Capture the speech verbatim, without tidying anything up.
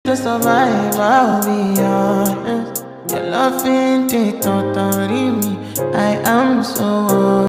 to survive, I'll be honest. Your love ain't it, totally me. I am so